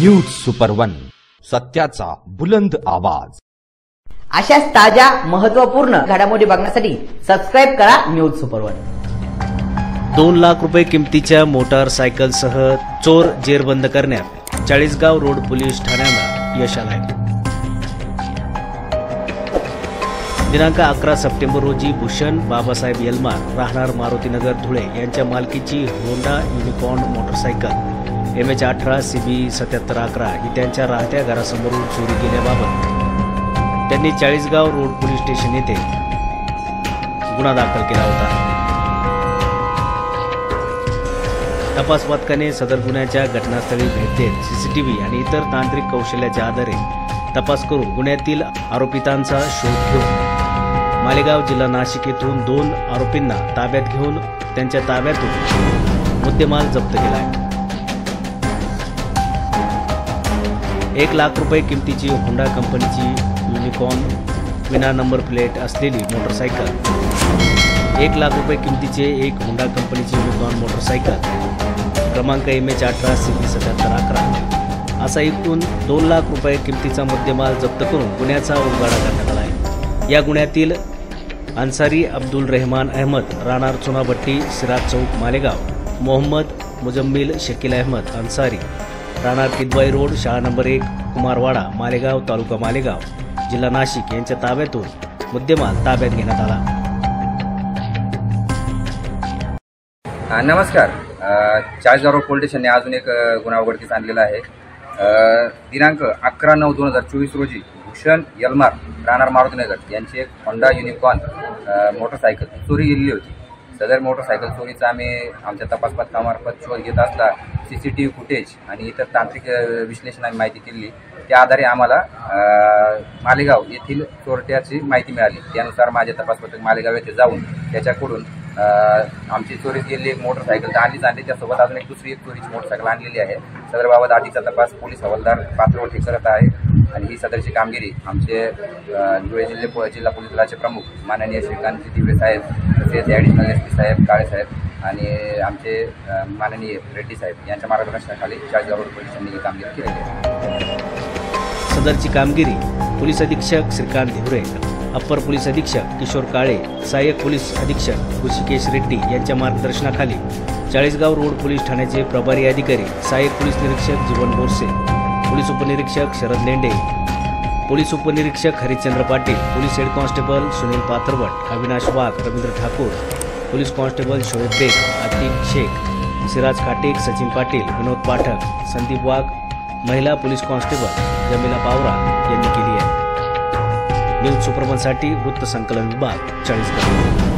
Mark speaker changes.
Speaker 1: News super one, सत्याचा बुलंद आवाज।
Speaker 2: अशाच ताज्या महत्त्वपूर्ण घडामोडी बघण्यासाठी सबस्क्राइब करा न्यूज सुपर वन।
Speaker 3: 2 लाख रुपये किमतीच्या मोटारसायकलसह चोर जेरबंद करण्यात चाळीसगाव रोड पोलीस ठाण्याला यश आले। दिनांक 11 सप्टेंबर रोजी भूषण बाबासाहेब यलमार राहणार मारुतीनगर धुळे यांच्या मालकीची Honda Unicorn motorcycle MH18 CB 7711 ही त्यांच्या राहत्या घरासमोरून चोरी केल्याबाबत त्यांनी चाळीसगाव रोड पोलीस स्टेशन येथे गुन्हा दाखल केला होता। तपास पथकाने सदर गुन्ह्याच्या घटनास्थळी भेट देत CCTV आणि इतर तांत्रिक कौशल्याच्या आधारे तपास करून गुन्ह्यातील आरोपितांचा शोध घेऊन मालेगाव जिल्हा नाशिक येथून 2 आरोपींना ताब्यात घेऊन त्यांच्या ताब्यातून मुद्देमाल जप्त केला आहे। 1 लाख रुपये किमतीची होंडा कंपनीची युनिकॉर्न विना नंबर प्लेट असलेली मोटरसायकल, 1 लाख रुपये किमतीचे एक होंडा कंपनीची युनिकॉर्न मोटरसायकल क्रमांक MH18 CB 7711 असा एकूण 2 लाख रुपये किमतीचा मुद्देमाल जप्त करून गुन्ह्याचा उलगडा करण्यात आला आहे। या गुन्ह्यातील अन्सारी अब्दुल रहमान अहमद राहणार चुनाभट्टी सिराज चौक मालेगाव, मोहम्मद मुजम्मिल शकील अहमद अन्सारी राहणार किदवाई रोड शाळा नंबर 1 कुमारवाडा मालेगाव तालुका मालेगाव जिल्हा नाशिक यांच्या ताब्यातून मुद्देमाल ताब्यात घेण्यात आला।
Speaker 4: नमस्कार, चाळीसगाव रोड पोलीस स्टेशनने अजून एक गुन्हा उघडकीस आणलेला आहे। दिनांक 11/9/2024 रोजी भूषण यलमार राहणार मारुतीनगर यांची एक होंडा युनिकॉर्न मोटरसायकल चोरी गेलेली होती। सदर मोटरसायकल चोरीचा आम्ही आमच्या तपास पथकामार्फत शोध घेत असता CCTV फुटेज आणि इतर तांत्रिक विश्लेषणाची माहिती केली। त्या आधारे आम्हाला मालेगाव येथील चोरट्याची माहिती मिळाली। त्यानुसार माझे तपास पथक मालेगाव येथे जाऊन त्याच्याकडून आमची चोरी गेलेली एक मोटरसायकल आणली, त्यासोबत अजून दुसरी चोरीची मोटरसायकल आणलेली आहे। सदरबाबत आधीचा तपास पोलीस हवालदार पात्रवटे करत आहे आणि ही सदरची कामगिरी आमचे धुळे जिल्हा पोलीस दलाचे प्रमुख माननीय श्रीकांत दिवे साहेब, तसेच ॲडिशनल SP साहेब काळे साहेब आणि आमचे माननीय रेड्डी साहेब यांच्या मार्गदर्शनाखाली चाळीसगाव रोड पोलीस स्टेशनने ही कामगिरी केलेली आहे।
Speaker 3: सदरची कामगिरी पोलीस अधीक्षक श्रीकांत धिवरे, अप्पर पोलीस अधीक्षक किशोर काळे, सहाय्यक पोलीस अधीक्षक ऋषिकेश रेड्डी यांच्या मार्गदर्शनाखाली चाळीसगाव रोड पोलीस ठाण्याचे प्रभारी अधिकारी सहाय्यक पोलीस निरीक्षक जीवन बोरसे, पोलीस उपनिरीक्षक शरद लेंडे, पोलीस उपनिरीक्षक Harishchandra Patil, police head constable Sunil Pathrawat, Avinash Wagh, Ravindra Thakur, police constable Shoaib Baig, Atik Shaikh, Siraj Khatek, Sachin Patil, Vinod Pathak, Sandeep Wagh, महिला पोलीस कॉन्स्टेबल जमीला पावरा यांनी केली आहे। न्यूज सुपर वनसाठी वृत्त संकलन विभाग चाळीसगाव।